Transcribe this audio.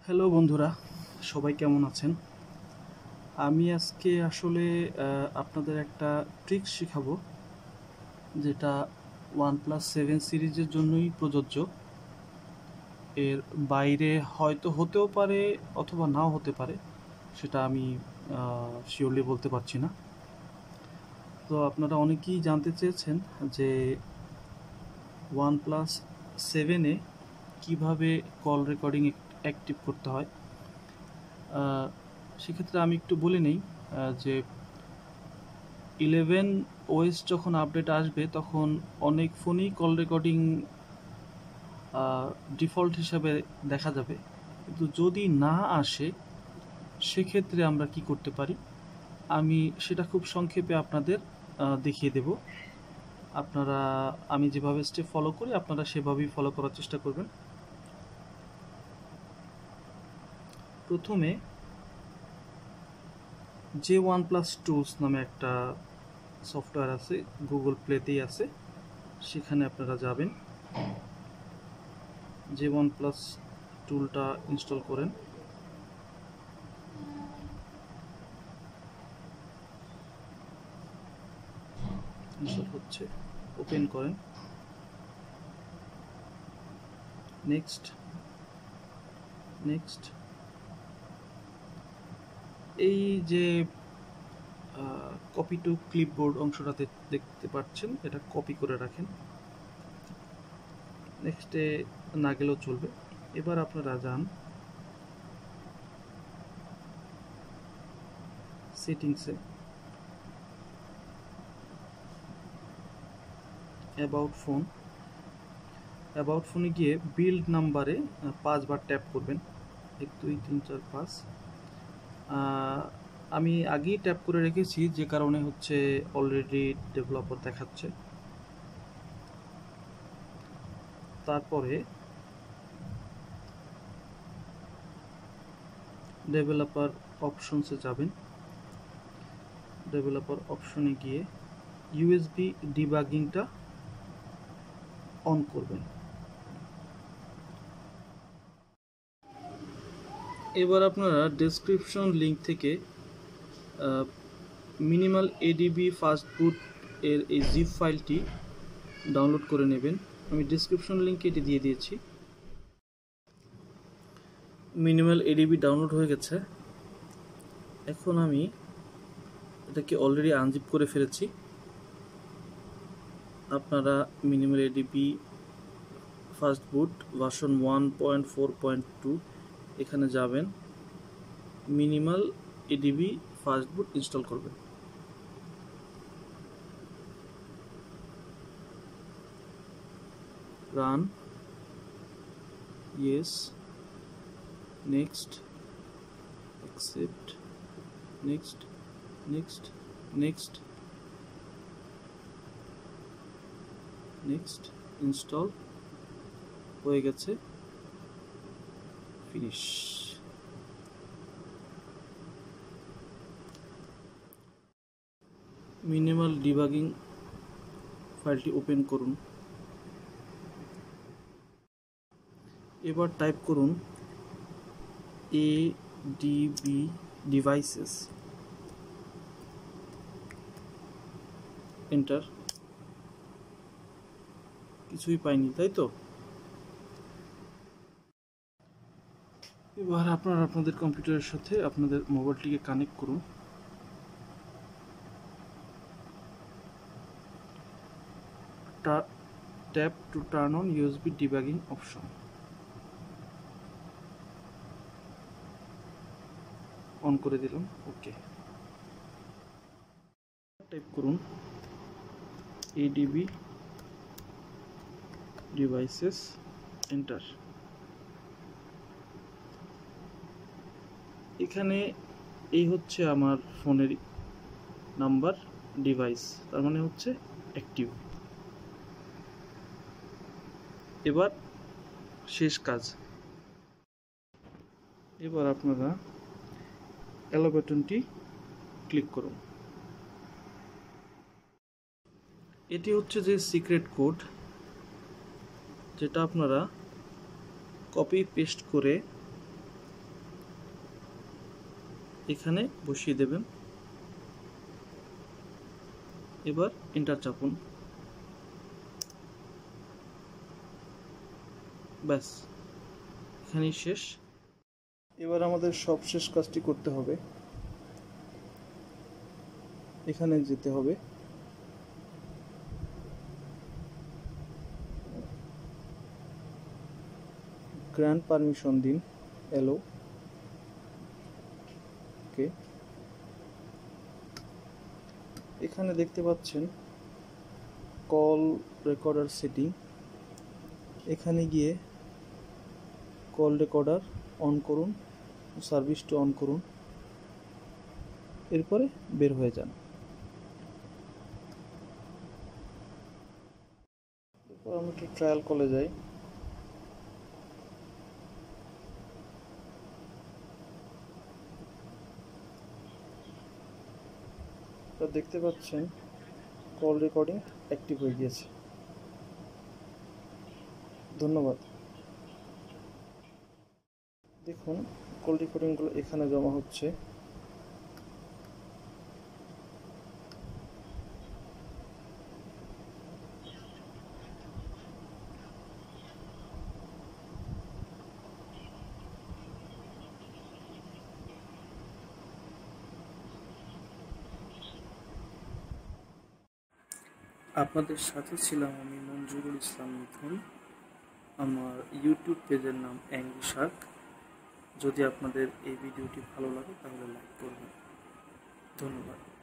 Hello বন্ধুরা, সবাই কেমন আছেন? আমি আজকে আসলে আপনাদের একটা ট্রিক্স শেখাবো, যেটা OnePlus 7 সিরিজের জন্যই প্রযোজ্য। এর বাইরে হয়তো হতেও পারে অথবা নাও হতে পারে, সেটা আমি শিওরলি বলতে পারছি না। তো আপনারা অনেকেই জানতে চেয়েছেন যে OnePlus 7-এ কীভাবে কল রেকর্ডিং অ্যাক্টিভ করতে হয়। সেক্ষেত্রে আমি একটু বলে নেই যে 11 OS যখন আপডেট আসবে তখন অনেক ফোনই কল রেকর্ডিং ডিফল্ট হিসাবে দেখা যাবে, কিন্তু যদি না আসে সেক্ষেত্রে আমরা কি করতে পারি আমি সেটা খুব সংক্ষেপে আপনাদের দেখিয়ে দেব। আমি যেভাবে স্টেপ ফলো করি আপনারা সেভাবেই ফলো করার চেষ্টা করবেন। প্রথমে যে OnePlus টুলস নামে একটা সফটওয়্যার আছে, গুগল প্লেতেই আছে, সেখানে আপনারা যাবেন। যে OnePlus টুলটা ইনস্টল করেন, ইনস্টল হচ্ছে, ওপেন করেন। নেক্সট নেক্সট এই যে কপি টু ক্লিপবোর্ড অংশটাতে দেখতে পাচ্ছেন, এটা কপি করে রাখেন। নেক্সটে না গেলেও চলবে। এবার আপনারা যান সেটিংসে, অ্যাবাউট ফোনে গিয়ে বিল্ড নাম্বারে 5 বার ট্যাপ করবেন। 1 2 3 4 5। আমি আগেই ট্যাপ করে রেখেছি, যে কারণে হচ্ছে অলরেডি ডেভেলপার দেখাচ্ছে। তারপরে ডেভেলপার অপশনসে যাবেন। ডেভেলপার অপশনে গিয়ে ইউএসবি ডিবাগিংটা অন করবেন। এবার আপনারা ডেসক্রিপশন লিঙ্ক থেকে মিনিমাল এডিবি ফাস্টবুট এর এই জিপ ফাইলটি ডাউনলোড করে নেবেন। আমি ডেসক্রিপশন লিঙ্কে এটি দিয়ে দিয়েছি। মিনিমাল এডিবি ডাউনলোড হয়ে গেছে। এখন আমি এটাকে অলরেডি আনজিপ করে ফেলেছি। আপনারা মিনিমাল এডিবি ফাস্টবুট ভার্সন 1.4.2 এখানে যাবেন, মিনিমাল এডিবি ফাস্টবুট ইনস্টল করবেন। Run, yes, next, accept, next, next, next, next. Install হয়ে গেছে, ফিনিশ। মিনিমাল ডিবাগিং ফাইলটি ওপেন করুন। এবার টাইপ করুন ADB ডিভাইসেস, এন্টার। কিছুই পাইনি, তাই তো? এবার আপনারা আপনাদের কম্পিউটারের সাথে আপনাদের মোবাইলটিকে কানেক্ট করুন। Tap to turn on USB debugging option, on করে দিলাম, ওকে। টাইপ করুন ADB ডিভাইসেস, এন্টার। এখানে এই হচ্ছে আমার ফোনের নাম্বার, ডিভাইস, তার মানে হচ্ছে অ্যাক্টিভ। এবার শেষ কাজ। এবার আপনারা অ্যালো বাটনটি ক্লিক করুন। এটি হচ্ছে যে সিক্রেট কোড, যেটা আপনারা কপি পেস্ট করে এখানে বসিয়ে দেবেন। এবার এন্টার চাপুন। ব্যাস, এখানেই শেষ। এবার আমাদের সবশেষ কাজটি করতে হবে। এখানে যেতে হবে, গ্র্যান্ড পারমিশন দিন, এলো, ওকে। এখানে দেখতে পাচ্ছেন কল রেকর্ডার সেটিং, এখানে গিয়ে কল রেকর্ডার অন করুন, সার্ভিসটি অন করুন, এরপরে বের হয়ে যান। এরপর আমরা একটু ট্রায়াল কলে যাই। তো দেখতে পাচ্ছেন কল রেকর্ডিং অ্যাক্টিভ হয়ে গিয়েছে। ধন্যবাদ। দেখুন কল রেকর্ডিংগুলো এখানে জমা হচ্ছে। আপনাদের সাথে ছিলাম আমি মঞ্জুরুল ইসলাম মিথুন। আমার ইউটিউব পেজের নাম অ্যাংরি শার্ক। যদি আপনাদের এই ভিডিওটি ভালো লাগে তাহলে লাইক করবেন। ধন্যবাদ।